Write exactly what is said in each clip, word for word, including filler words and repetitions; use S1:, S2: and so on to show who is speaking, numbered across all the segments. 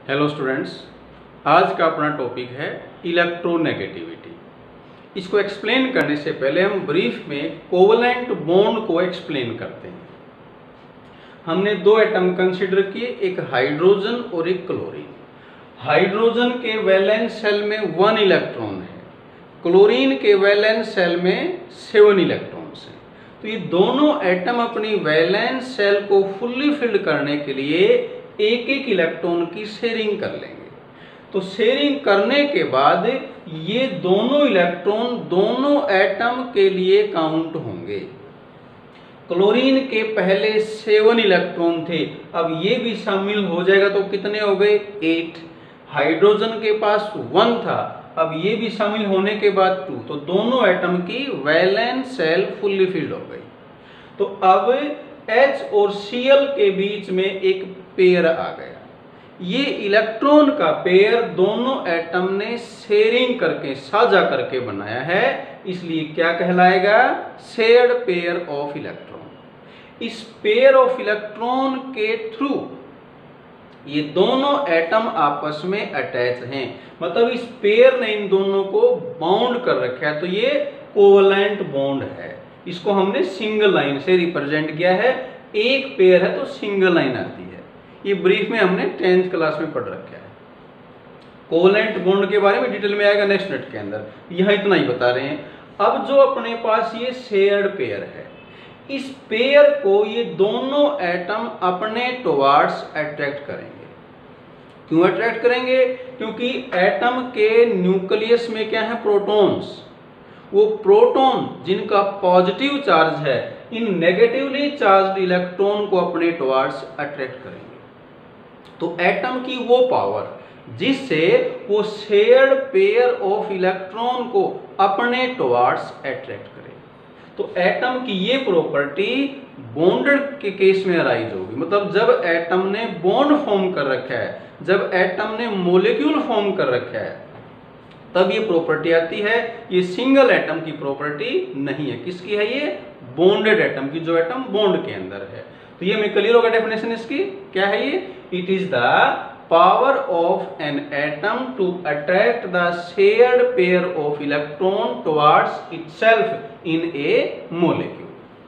S1: Hello students, आज का अपना टॉपिक है इलेक्ट्रोनेगेटिविटी। इसको एक्सप्लेन करने से पहले हम ब्रीफ में कोवलेंट बॉन्ड को एक्सप्लेन करते हैं। हमने दो एटम कंसीडर किए, एक हाइड्रोजन और एक क्लोरीन। हाइड्रोजन के वैलेंस सेल में वन इलेक्ट्रॉन है, क्लोरीन के वैलेंस सेल में सेवन इलेक्ट्रॉन्स हैं। तो ये दोनों एटम अपनी वैलेंस सेल को फुल्ली फिल करने के लिए एक एक इलेक्ट्रॉन की शेयरिंग कर लेंगे। तो शेयरिंग करने के बाद ये दोनों इलेक्ट्रॉन दोनों एटम के लिए काउंट होंगे। क्लोरीन के पहले सेवन इलेक्ट्रॉन थे, अब ये भी शामिल हो जाएगा तो कितने हो गए? एट। हाइड्रोजन के पास वन था, अब ये भी शामिल होने के बाद टू, तो दोनों एटम की वैलेंस सेल फुल्ली फिल्ड हो गई। तो अब H और Cl के बीच में एक पेयर आ गया। ये इलेक्ट्रॉन का पेयर दोनों एटम ने शेयरिंग करके, साझा करके बनाया है, इसलिए क्या कहलाएगा? Shared pair of electron. इस पेयर ऑफ इलेक्ट्रॉन के थ्रू ये दोनों एटम आपस में अटैच हैं, मतलब इस पेयर ने इन दोनों को बाउंड कर रखा है, तो ये कोवलेंट बॉन्ड है। इसको हमने सिंगल लाइन से रिप्रेजेंट किया है। एक पेयर है तो सिंगल लाइन आती है। ये ब्रीफ में हमने टेंथ क्लास में पढ़ रखा है। कोवलेंट बॉन्ड के बारे में डिटेल में आएगा नेक्स्ट मिनट के अंदर, यहाँ इतना ही बता रहे हैं। अब जो अपने पास ये शेयर्ड पेयर है, इस पेयर को ये दोनों एटम अपने टुवर्ड्स अट्रैक्ट करेंगे। क्यों अट्रैक्ट करेंगे? क्योंकि एटम के न्यूक्लियस में क्या है? प्रोटॉन्स। वो प्रोटॉन जिनका पॉजिटिव चार्ज है, इन नेगेटिवली चार्ज्ड इलेक्ट्रॉन को अपने टुवर्ड्स अट्रैक्ट करेंगे। तो एटम की वो पावर जिससे वो शेयर्ड पेयर ऑफ इलेक्ट्रॉन को अपने टुवर्ड्स अट्रैक्ट करे। तो एटम की ये प्रॉपर्टी बॉन्डेड के केस में अराइज होगी, मतलब जब एटम ने बॉन्ड फॉर्म कर रखा है, जब एटम ने मॉलिक्यूल फॉर्म कर रखा है, तब ये प्रॉपर्टी आती है। ये सिंगल एटम की प्रॉपर्टी नहीं है। किसकी है ये? बॉन्डेड एटम की, जो एटम बॉन्ड के अंदर है। तो ये हमें क्लियर होगा डेफिनेशन इसकी। क्या है ये? It is the power of an atom to attract the shared pair of electron towards itself in a molecule.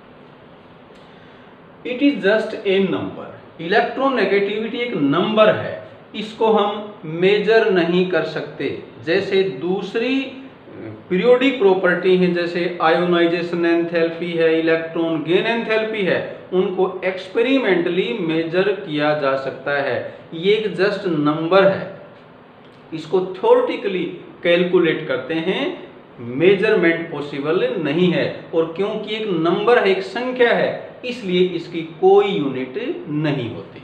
S1: It is just a number. Electronegativity एक नंबर है, इसको हम मेजर नहीं कर सकते। जैसे दूसरी पीरियोडिक प्रॉपर्टी है, जैसे आयोनाइजेशन एंथैल्पी है, इलेक्ट्रॉन गेन एंथैल्पी है, उनको एक्सपेरिमेंटली मेजर किया जा सकता है। ये एक जस्ट नंबर है, इसको थ्योरेटिकली कैलकुलेट करते हैं, मेजरमेंट पॉसिबल नहीं है। और क्योंकि एक नंबर है, एक संख्या है, इसलिए इसकी कोई यूनिट नहीं होती।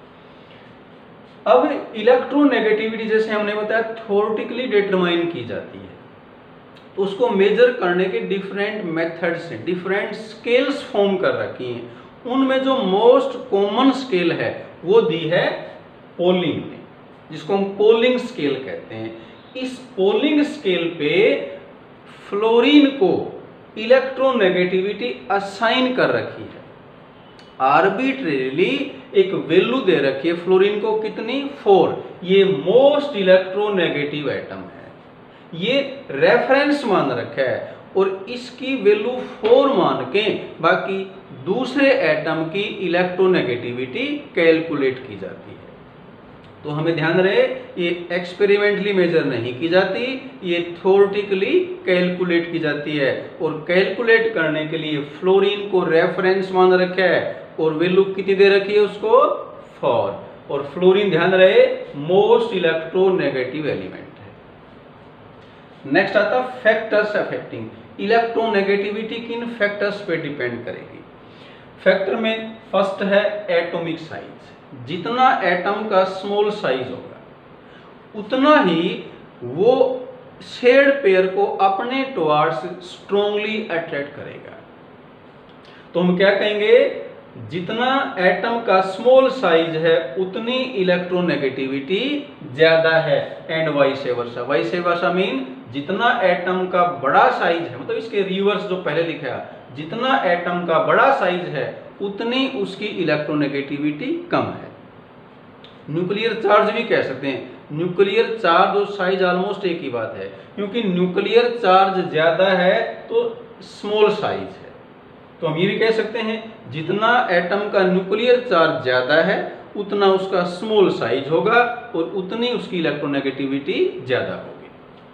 S1: अब इलेक्ट्रोनेगेटिविटी जैसे हमने बताया थ्योरेटिकली डिटरमाइन की जाती है, तो उसको मेजर करने के डिफरेंट मेथड्स हैं, डिफरेंट स्केल्स फॉर्म कर रखी हैं। उनमें जो मोस्ट कॉमन स्केल है वो दी है पोलिंग ने, जिसको हम पोलिंग स्केल कहते हैं। इस पोलिंग स्केल पे फ्लोरीन को इलेक्ट्रोनेगेटिविटी असाइन कर रखी है। आर्बिट्रेरीली एक वैल्यू दे रखी है फ्लोरीन को, कितनी? फोर। ये मोस्ट इलेक्ट्रोनेगेटिव एटम है, ये रेफरेंस मान रखा है, और इसकी वैल्यू फोर मान के बाकी दूसरे एटम की इलेक्ट्रोनेगेटिविटी कैलकुलेट की जाती है। तो हमें ध्यान रहे, ये एक्सपेरिमेंटली मेजर नहीं की जाती, ये थ्योरेटिकली कैलकुलेट की जाती है। और कैलकुलेट करने के लिए फ्लोरीन को रेफरेंस मान रखा है, और वैल्यू कितनी दे रखी है उसको? फोर। और फ्लोरीन ध्यान रहे मोस्ट इलेक्ट्रोनेगेटिव एलिमेंट है। नेक्स्ट आता है फैक्टर्स अफेक्टिंग इलेक्ट्रोनेगेटिविटी। किन फैक्टर्स पे डिपेंड करेगी? फैक्टर में फर्स्ट है एटॉमिक साइज। जितना एटम का स्मॉल साइज होगा, उतना ही वो शेयर्ड पेयर को अपने टुवर्ड्स स्ट्रांगली अट्रैक्ट करेगा। तो हम क्या कहेंगे? जितना एटम का स्मॉल साइज है, उतनी इलेक्ट्रोनेगेटिविटी ज्यादा है, and vice versa. Vice versa mean जितना एटम का बड़ा साइज है, मतलब इसके रिवर्स जो पहले लिखा है, जितना एटम का बड़ा साइज है उतनी उसकी इलेक्ट्रोनेगेटिविटी कम है। न्यूक्लियर चार्ज भी कह सकते हैं। न्यूक्लियर चार्ज और साइज ऑलमोस्ट एक ही बात है, क्योंकि न्यूक्लियर चार्ज ज्यादा है तो स्मॉल साइज है। तो हम ये भी कह सकते हैं जितना एटम का न्यूक्लियर चार्ज ज्यादा है उतना उसका स्मॉल साइज होगा और उतनी उसकी इलेक्ट्रोनेगेटिविटी ज्यादा होगी।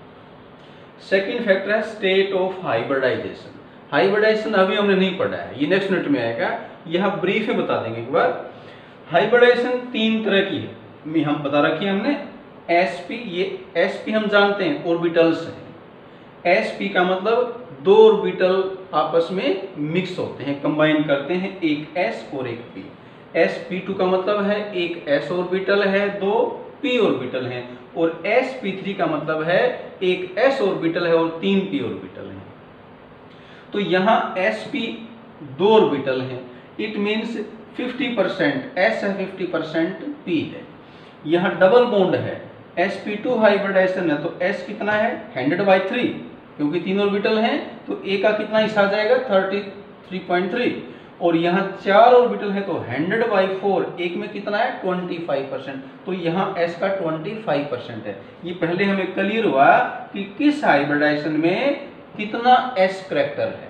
S1: सेकेंड फैक्टर है स्टेट ऑफ हाइब्रिडाइजेशन। हाइब्रिडाइजेशन अभी हमने नहीं पढ़ा है, ये नेक्स्ट मिनट में आएगा, यहाँ ब्रीफ में बता देंगे एक बार। हाइब्रिडाइजेशन तीन तरह की है, हम बता रखी है हमने। sp, ये sp हम जानते हैं ऑर्बिटल्स हैं। sp का मतलब दो ऑर्बिटल आपस में मिक्स होते हैं, कंबाइन करते हैं, एक s और एक p। sp2 का मतलब है एक s ऑर्बिटल है, दो p ऑर्बिटल हैं, और sp3 का मतलब है एक s ऑर्बिटल है और तीन p ऑर्बिटल हैं। तो यहाँ sp दो ऑर्बिटल हैं, it means fifty percent s है, फिफ्टी परसेंट p है। यहाँ डबल बॉन्ड है, sp2 हाइब्रिडाइजेशन है तो s कितना है हंड्रेड बाई थ्री, क्योंकि तीन ऑर्बिटल हैं तो a का कितना हिस्सा आ जाएगा थर्टी थ्री पॉइंट थ्री, और यहाँ चार ऑर्बिटल है तो हंड्रेड बाई फोर, एक में कितना है ट्वेंटी फाइव परसेंट, तो यहाँ s का ट्वेंटी फाइव परसेंट है। ये पहले हमें क्लियर हुआ कि किस हाइब्रिडाइजेशन में कितना s करैक्टर है।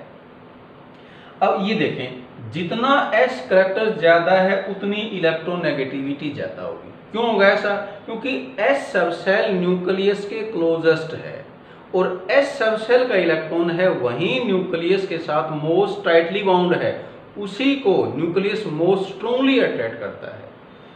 S1: अब ये देखें, जितना s करैक्टर ज्यादा है उतनी इलेक्ट्रोनेगेटिविटी ज्यादा होगी। क्यों होगा ऐसा? क्योंकि s सबसेल न्यूक्लियस के क्लोजेस्ट है और s सबसेल का इलेक्ट्रॉन है वही न्यूक्लियस के साथ मोस्ट टाइटली बाउंड है, उसी को न्यूक्लियस मोस्ट स्ट्रांगली अट्रैक्ट करता है।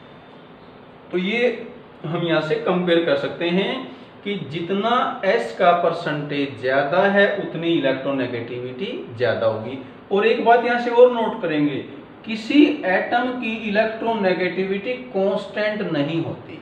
S1: तो ये हम यहाँ से कंपेयर कर सकते हैं कि जितना s का परसेंटेज ज्यादा है उतनी इलेक्ट्रोनेगेटिविटी ज्यादा होगी। और एक बात यहाँ से और नोट करेंगे, किसी एटम की इलेक्ट्रोनेगेटिविटी कांस्टेंट नहीं होती,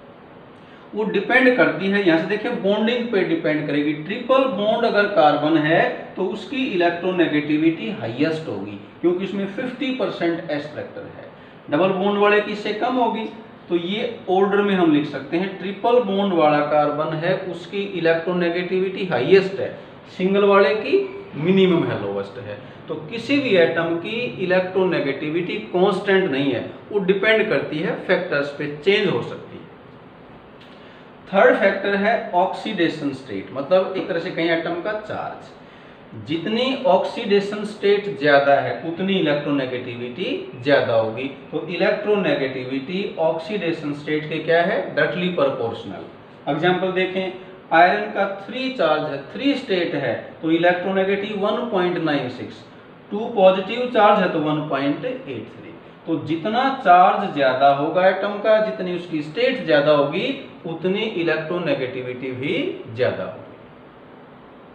S1: वो डिपेंड करती है, यहाँ से देखिए बॉन्डिंग पे डिपेंड करेगी। ट्रिपल बॉन्ड अगर कार्बन है तो उसकी इलेक्ट्रोनेगेटिविटी हाईएस्ट होगी, क्योंकि इसमें फिफ्टी परसेंट s फैक्टर है। डबल बॉन्ड वाले की इससे कम होगी, तो ये ऑर्डर में हम लिख सकते हैं। ट्रिपल बॉन्ड वाला कार्बन है उसकी इलेक्ट्रोनेगेटिविटी हाईएस्ट है, सिंगल वाले की मिनिमम है, लोवेस्ट है। तो किसी भी एटम की इलेक्ट्रोनेगेटिविटी कांस्टेंट नहीं है, वो डिपेंड करती है फैक्टर्स पे, चेंज हो सकती है। थर्ड फैक्टर है ऑक्सीडेशन स्टेट, मतलब एक तरह से कहीं एटम का चार्ज। जितनी ऑक्सीडेशन स्टेट ज्यादा है उतनी इलेक्ट्रोनेगेटिविटी ज्यादा होगी। तो इलेक्ट्रोनेगेटिविटी ऑक्सीडेशन स्टेट के क्या है, डायरेक्टली प्रोपोर्शनल। एग्जांपल देखें, आयरन का थ्री चार्ज है, थ्री स्टेट है तो electronegative one point nine six, two positive charge है तो वन पॉइंट एट थ्री। तो जितना चार्ज ज्यादा होगा एटम का, जितनी उसकी स्टेट ज्यादा होगी उतनी इलेक्ट्रोनेगेटिविटी भी ज्यादा होगी।